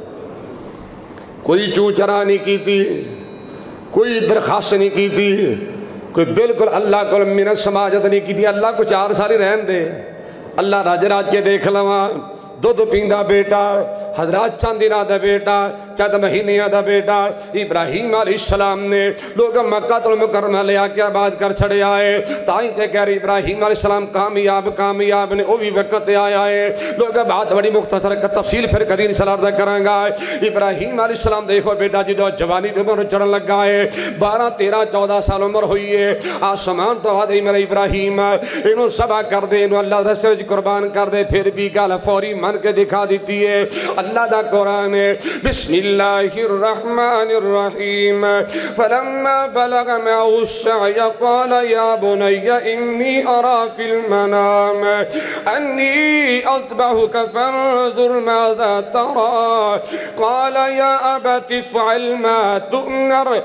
کوئی چوں چرا نہیں کی تھی، کوئی درخواست نہیں کی تھی، کوئی بالکل اللہ کو منت سماجت نہیں کی تھی. اللہ کو 4 سال ہی رہن دے، اللہ راج راج کے دیکھ لواں. دودھ پیندہ بیٹا، حضرات چند دنہ دا بیٹا، چند مہینیاں دا بیٹا. ابراہیم علیہ السلام نے لوگ مکہ المکرمہ لے آ کے آباد کر چھڑے آئے. تائیں تے کہہ رہے ابراہیم علیہ السلام کامیاب نے. وہ بھی وقت آیا ہے. لوگ بات بڑی مختصر کا تفصیل پھر کدی انشاءاللہ عرض کریں گا. ابراہیم علیہ السلام دیکھو بیٹا جدو جوانی دے عمر چڑھن لگا ہے، 12 13 14 سال عمر ہوئی ہے. آسمان تو آدھے میرے ابراہیم انہوں ذبح کر دے، انہوں اللہ رسے وچ قربان کر دے. پھر بھی گل فوری من کے دکھا دیتی ہے. اللہ دا قرآن ہے، بسم اللہ الرحمن الرحیم. فلما بلغ معه السعي قال يا بني إني أرى في المنام أني أذبحك فانظر ماذا ترى. قال يا أبت افعل ما تؤمر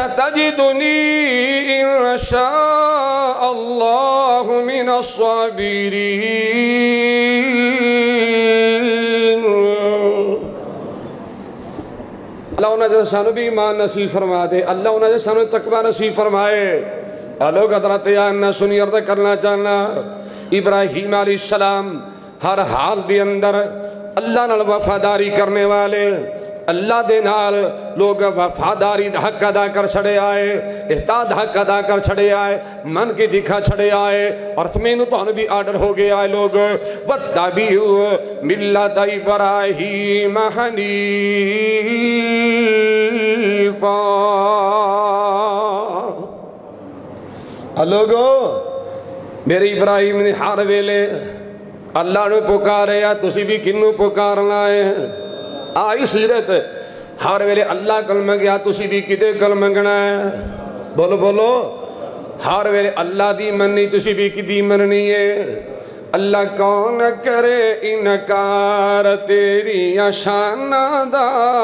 ستجدني إن شاء الله من الصابرين. اللہ انہیں جیسے سانو بھی ایمان نصیب فرما دے، اللہ انہیں جیسے سانو تقوی نصیب فرمائے. لوگ حضرت آنا سنی عرض کرنا چاہنا، ابراہیم علیہ السلام ہر حال دی اندر اللہ نال وفاداری کرنے والے، اللہ دے نال لوگ وفاداری دا حق ادا کر چھڑے آئے، احتیاط حق ادا کر چھڑے آئے، من کی دکھا چھڑے آئے. اور تمہیں تو بھی آرڈر ہو گیا ہے لوگ وَاتَّبِعُوا مِلَّةَ إِبْرَاهِيمَ حَنِيفًا. لوگو میرے ابراہیم نے ہر ویلے اللہ نے پکارے یا تسی بھی کنوں پکارنا ہے. آئی سیرت ہر ویلے اللہ کل منگیا تسی بھی کدے کل منگنا ہے. بولو بولو، ہر ویلے اللہ دی مننی تسی بھی کدی مننی ہے. اللہ کون کرے انکار تیری شان دا.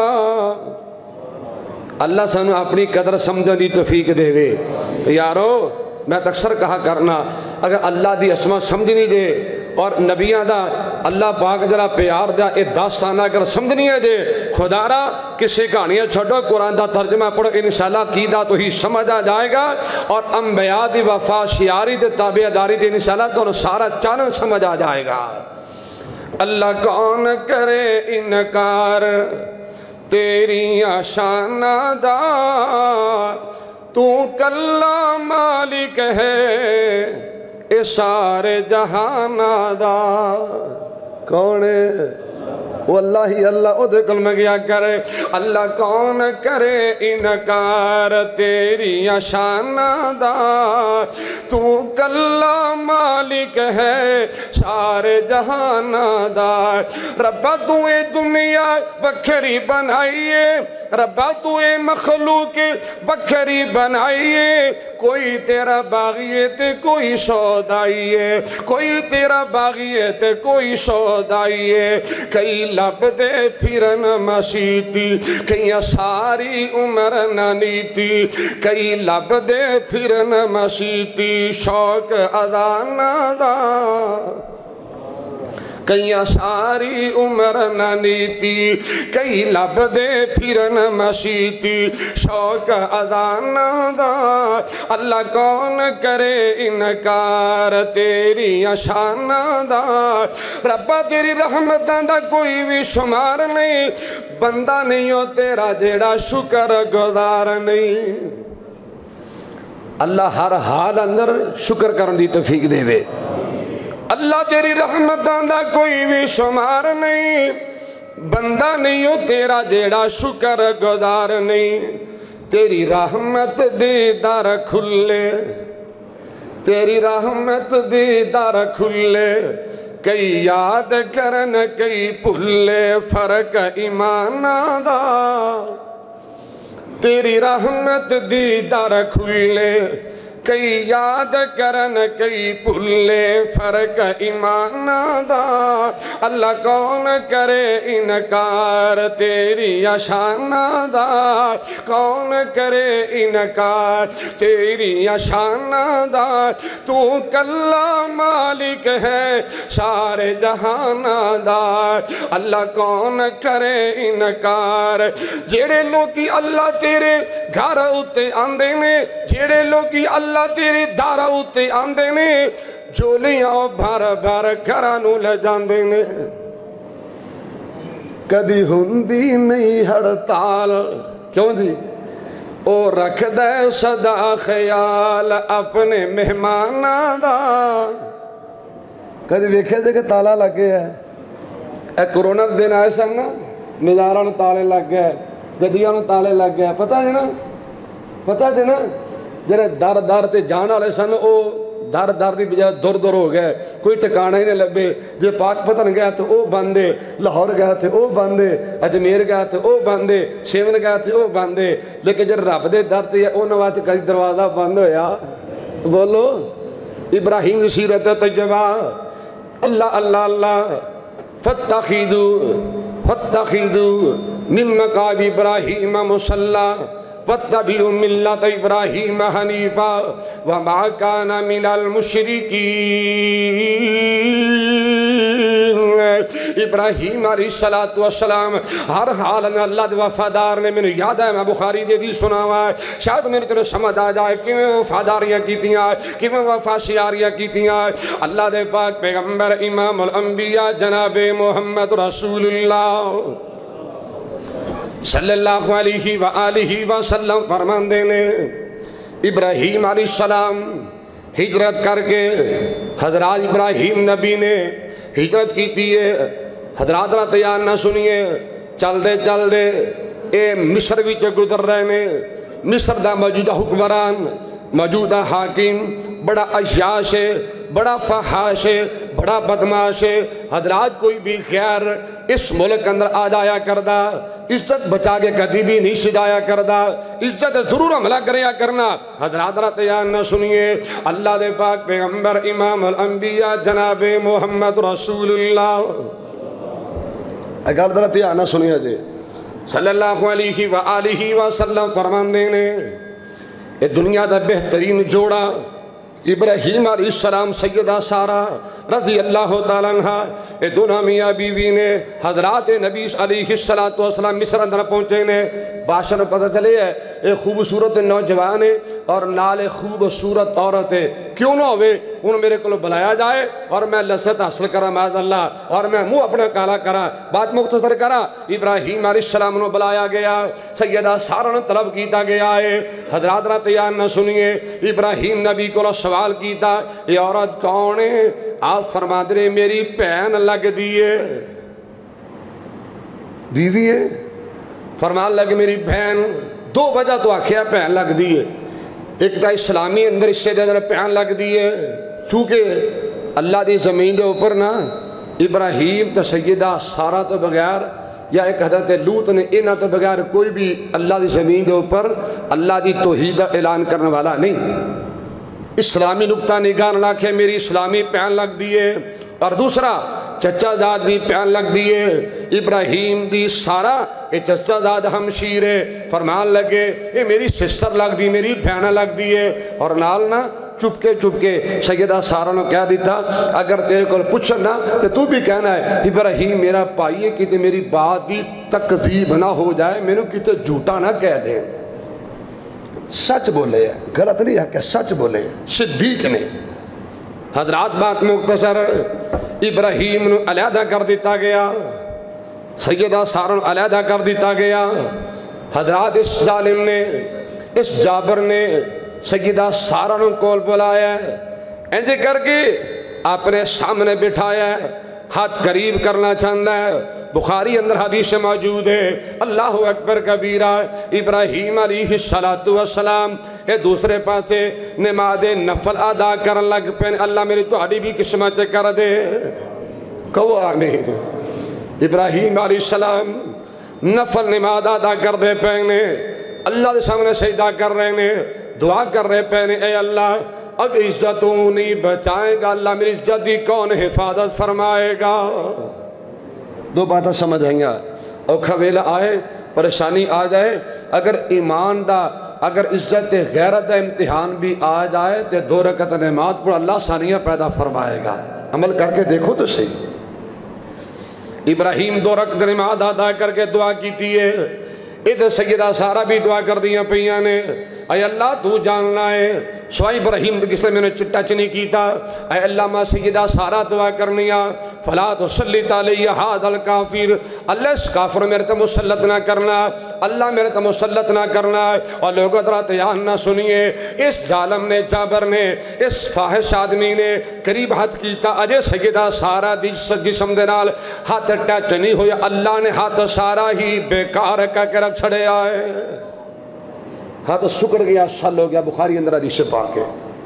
اللہ سانو اپنی قدر سمجھن دی توفیق دے وے. یارو میں اکثر کہا کرنا، اگر اللہ دی اسما سمجھنی دے اور نبیاں دا اللہ پاک جرا پیار دا اے داستانہ اگر سمجھنی ہے دے، خدا را کسی کہانیاں چھوڑو، قرآن دا ترجمہ پڑھو، انشاءاللہ قیدہ تو ہی سمجھ آ جائے گا. اور انبیاء دی وفا شیاری دے تابع داری دے انشاءاللہ تو سارا چانن سمجھ آ جائے گا. اللہ کون کرے انکار تیری شان دا، تو کلا مالک ہے اے سارے جہان دا. کون ہے وہ؟ اللہ ہی اللہ. او دے کل میں گیا کرے اللہ کون کرے انکار تیری شان دا، تو کلا مالک ہے سارے جہان دا. ربا تو اے دنیا وکھری بنائیے، ربا تو اے مخلوق وکھری بنائیے. کوئی تیرا باغی تے کوئی سودائی ہے، کوئی تیرا باغی تے کوئی سودائی ہے. کئی لب دے پھرن مسیتی، کئی ساری عمر نہ نیتی. کئی لب دے پھرن مسیتی، شوق ادا نہ دا. کئی ساری عمر نہ نیتی، کئی لب دے پھرن مسیتی، شوق ادا نہ دا. اللہ کون کرے انکار تیری شان دا. ربا تیری رحمتاں دا کوئی بھی شمار نہیں، بندہ نہیں ہو تیرا جیڑا شکر گزار نہیں. اللہ ہر حال اندر شکر کرن دی توفیق دے وے. اللہ تیری رحمتاں دا کوئی بھی شمار نہیں، بندہ نہیں ہو تیرا جیڑا شکر گزار نہیں. تیری رحمت دی در کھلے، تیری رحمت دی در کھلے. کئی یاد کرن کئی بھلے، فرق ایمان دا. تیری رحمت دی در کھلے، کئی یاد کرن کئی بھولے فرق ایمان دا اللہ کون کرے انکار تیری شان دا کون کرے انکار تیری شان دا تو کلا مالک ہے سارے جہان دا اللہ کون کرے انکار جیڑے لوگی اللہ تیرے گھر اتے آندے نے جیڑے لوگی اللہ تیرے دار اتے آندے نے جولیاں بھر بھر گھرانوں لے جاندے نے کدی ہوندی نہیں ہڑتال کیوں جی او رکھ دے صدا خیال اپنے مہمانہ دا کدی ویکھے دے کہ تالا لگے ہے اے کرونا دن آئے سن نا مزاران تالے لگ گئے گدیاں تالے لگ گئے پتہ ہے نا جنہیں در در تے جان والے سن او در در دی بجائے دور دور ہو گئے کوئی ٹکانا ہی نہیں لبے جے پاک پتن گیا تو او باندے لاہور گیا تھے او باندے اجمیر گیا تھے او باندے شیون گیا تھے او باندے لیکن جب رب دے در تے او نواتے کئی دروازہ بند ہویا بولو ابراہیم کی سیرت طیبہ اللہ اللہ اللہ فاتخذوا من مقام ابراہیم مصلی واتبعوا ملت ابراہیم حنیفا وما کان من المشرکین ابراہیم علیہ السلام ہر حال میں اللہ دے وفادار نے میں یاد ہے میں بخاری دے دی سنا ہوا ہے شاید میرے تیرے سمجھ آ جائے کہ میں وفاداریاں کیتیاں کہ میں وفاشیاریاں کیتیاں اللہ دے پاک پیغمبر امام الانبیاء جناب محمد رسول اللہ صلی اللہ علیہ وآلہ وسلم فرمان دینے ابراہیم علیہ السلام ہجرت کر کے حضرات ابراہیم نبی نے ہجرت کی تیئے حضرات نہ تیار نہ سنیے چل دے اے مصر بھی جو گزر رہے نے مصر دا موجودہ حکمران موجودہ حاکم بڑا عیاش ہے بڑا فحاش ہے بڑا بدماش ہے حضرات کوئی بھی خیر اس ملک اندر آ جایا کردہ عزت بچا کے کدی بھی نہیں سجایا کردہ عزت ضرور عملہ کریا کرنا حضرات رات یان نہ سنیے اللہ دے پاک پیغمبر امام الانبیاء جناب محمد رسول اللہ اگر رات یان نہ سنیے دے صلی اللہ علیہ وآلہ وسلم فرمان دینے اے دنیا دا بہترین جوڑا ابراہیم علیہ السلام سیدہ سارہ رضی اللہ تعالیٰ عنہ اے دونوں میاں بیوی نے حضرات نبی علیہ السلام مصر اندر پہنچے نے بادشاہ نے پتہ چلے ہے ایک خوبصورت نوجوان ہے اور نال خوبصورت عورت ہے کیوں نہ ہوئے انہوں میرے کو بلایا جائے اور میں لذت حاصل کرا معاذ اللہ اور میں منہ اپنا کالا کرا بات مختصر کرا ابراہیم علیہ السلام نے بلایا گیا سیدہ سارہ نے طلب کیتا گیا ہے حضرات رات یان نہ سنیے ابراہیم نبی کو سوال کیتا یہ عورت کون ہے آپ فرما دے میری پہن لگ دیئے بیوی ہے فرمان لگ میری بہن دو وجہ تو آکھیا پہن لگ دیئے ایک تا اسلامی اندر اس سے در پہن لگ دیئے چونکہ اللہ دی زمین دے اوپر نا ابراہیم تا سیدہ سارہ تو بغیر یا ایک حضرت لوط نے اینا تو بغیر کوئی بھی اللہ دی زمین دے اوپر اللہ دی توحید اعلان کرنے والا نہیں اسلامی نکتہ نگاہ لاکھے میری اسلامی پہن لگ دیئے اور دوسرا چچا داد بھی پہن لگ دیئے ابراہیم دی سارہ اے چچا داد ہمشیرے فرمان لگے اے میری سسٹر لگ دی میری بہنہ لگ دیئے اور نال نا چپ کے سیدہ سارہ نے کہہ دیتا اگر تیرے کو پوچھنا تو بھی کہنا ہے ابراہیم میرا پائی ہے کہ میری بات بھی تکذیب نہ ہو جائے میں نے کتے جھوٹا نہ کہہ دیں سچ بولے ہیں غلط نہیں ہے کہ سچ بولے ہیں صدیق نے حضرات بات مختصر ابراہیم نے علیحدہ کر دیتا گیا سیدہ سارہ نے علیحدہ کر دیتا گیا حضرات اس ظالم نے اس جابر نے سیدہ سارہ نے کول بلایا انجے کر کے اپنے سامنے بٹھایا ہاتھ قریب کرنا چاہتا ہے بخاری اندر حدیث موجود ہے اللہ اکبر کبیرہ ابراہیم علیہ السلام اے دوسرے پاسے نماز نفل ادا کرن لگ پین اللہ میری تہاڈی بھی قسمت کر دے کہو آمین ابراہیم علیہ السلام نفل نماز ادا کر دے پینے اللہ دے سامنے سجدہ کر رہے نے، دعا کر رہے پہنے، اے اللہ اگر عزتوں نہیں بچائے گا اللہ میری عزت دی کون حفاظت فرمائے گا؟ دو باتیں سمجھ آئیں گا، اوکھا ویلا آئے پریشانی آ جائے، اگر ایمان دا اگر عزت غیرت دا امتحان بھی آ جائے تو 2 رکعت نماز پڑھ اللہ آسانیاں پیدا فرمائے گا۔ عمل کر کے دیکھو تو صحیح۔ ابراہیم 2 رکعت نماز ادا کر کے دعا کیتی ہے، ادھر سیدہ سارہ بھی دعا کر دیا پیاں نے، اے اللہ تو جاننا ہے سوائے ابراہیم کس نے میں نے چٹا چنی کیتا، اے اللہ ماں سیدہ سارہ دعا کرنیا فلا تسلط علیہ ھذا الکافر، اللہ اس کافر میرے تے مسلط نہ کرنا، اللہ میرے تے مسلط نہ کرنا۔ اور لوگوں ذرا دھیان نہ سنیے، اس ظالم نے جابر نے اس فاحش آدمی نے قریب ہاتھ کیتا، اجے سیدہ سارہ دی جسم دے نال ہاتھ ٹچ نہیں ہویا، اللہ نے ہاتھ سارا ہی بیکار کر کے رکھ چھڑے آئے، ہاتھ سکڑ گیا، سل ہو گیا، بخاری اندر حدیث پاک ہے۔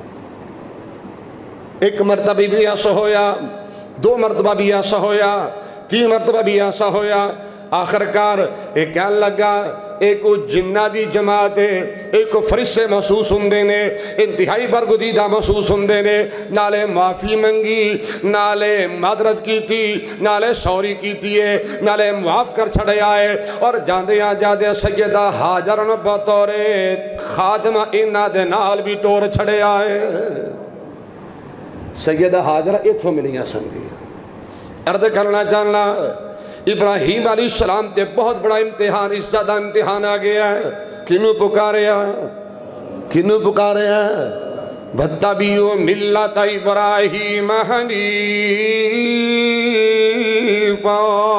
ایک مرتبہ بھی ایسا ہویا، 2 مرتبہ بھی ایسا ہویا، 3 مرتبہ بھی ایسا ہویا، آخرکار ایک کہنے لگا ایک جنہ دی جماعت ہے، ایک فرشتے محسوس ہوندے نے، انتہائی برگزیدہ محسوس ہوندے نے، نالے معافی منگی، نالے معذرت کی تھی، نالے سوری کی تھی ہے، نالے معاف کر چھڑے آئے، اور جاندے آجادے سیدہ حاجر بطور خادمہ انہ دے نال بھی ٹور چھڑے آئے۔ سیدہ حاجر ایتھو ملیاں سندھی عرض کرنا چاہنا ابراہیم علیہ السلام تے بہت بڑا امتحان، اس زیادہ امتحان آ گیا ہے، کنوں پکارے ہیں، کنوں پکارے ہیں؟ وَاتَّبِعُوا مِلَّةَ إِبْرَاهِيمَ حَنِيفًا۔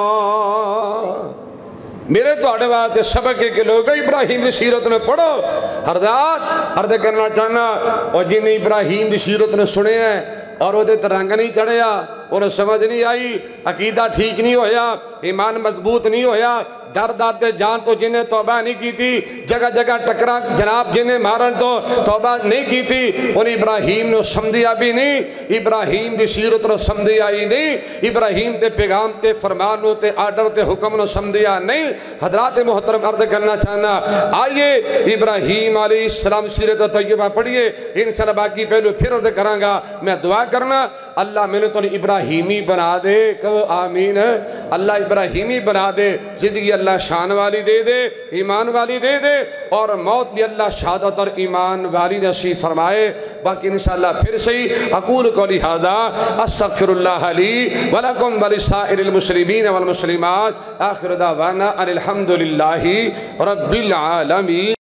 میرے تو آڑے واسطے سبق ہے کہ لوگ ابراہیم دی سیرت نے پڑھو، حضرات عرض کرنا چاہنا، اور جنہیں ابراہیم دی سیرت نے سنے ہیں اور وہ دے ترنگ نہیں چڑھیا، انہیں سمجھ نہیں آئی، عقیدہ ٹھیک نہیں ہویا، ایمان مضبوط نہیں ہویا، در دے جان تو جنہیں توبہ نہیں کی تھی، جگہ جگہ ٹکرا جناب جنہیں مارن تو توبہ نہیں کی تھی، انہیں ابراہیم نے سمجھیا بھی نہیں، ابراہیم دی سیرت نے سمجھیا ہی نہیں، ابراہیم دے پیغام تے فرمانوں تے آرڈر تے حکم نے سمجھیا نہیں۔ حضرات محترم عرض کرنا چاہنا، آئیے ابراہیم علیہ السلام سیرت طیبہ پڑھئے، انشاءاللہ باقی پہلو پھر عرض کرانگا، میں دعا کرنا اللہ میں نے تو ابراہیمی بنا دے، کہو آمین، اللہ ابراہیمی بنا دے، زندگی اللہ شان والی دے دے، ایمان والی دے دے، اور موت بھی اللہ شہادت اور ایمان والی نصیب فرمائے۔ باقی انشاءاللہ پھر سے اقول قولی ھذا استغفر اللہ لی ولکم ولسائر المسلمین والمسلمات، آخر دعوانا ان الحمدللہ رب العالمین۔